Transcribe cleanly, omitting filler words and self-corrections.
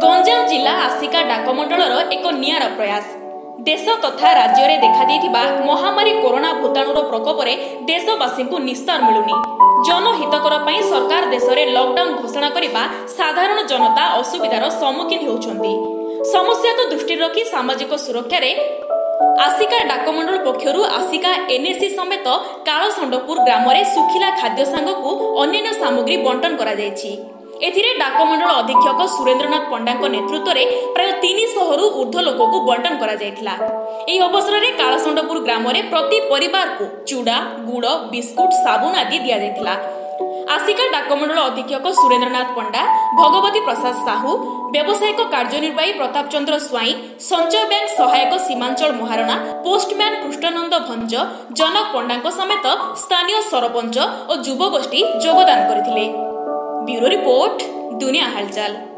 गंजाम जिला आसिका डाकमंडलर एक नियारा प्रयास। देश तथा राज्य में देखा महामारी कोरोना भूताणुर प्रकोप में देशवासी को निस्तार मिलुनी। जनहितकर सरकार देश में लॉकडाउन घोषणा करने साधारण जनता असुविधार सम्मुखीन होउछंती। समस्या को दृष्टि रखी सामाजिक सुरक्षा रे आसिका डाकमंडल पक्षर आसिका एनएसी समेत कालसंडपुर ग्राम में सुखिला खाद्य सांग को अन्य सामग्री बंटन करा जायछि। एथिरे डाकमंडल अधीक्षक सुरेंद्रनाथ पंडा नेतृत्व में प्राय 300 रु ऊर्ध्व लोक को बंटन करा जायथिला। एही अवसर में कालसंडपुर ग्राम में प्रति परिवार को चूड़ा, गुड़, बिस्कुट, साबुन आदि दिया जायथिला। आसिका डाकमंडल अधीक्षक सुरेंद्रनाथ पंडा, भगवती प्रसाद साहू, व्यावसायिक कार्यनिर्वाही प्रताप चंद्र स्वाई, संचय बैंक सहायक सीमांचल महारणा, पोस्टमैन कृष्णानंद भंज, जनक पंडा समेत स्थानीय सरपंच और युवगोष्ठी योगदान करथिले। ब्यूरो रिपोर्ट, दुनिया हालचाल।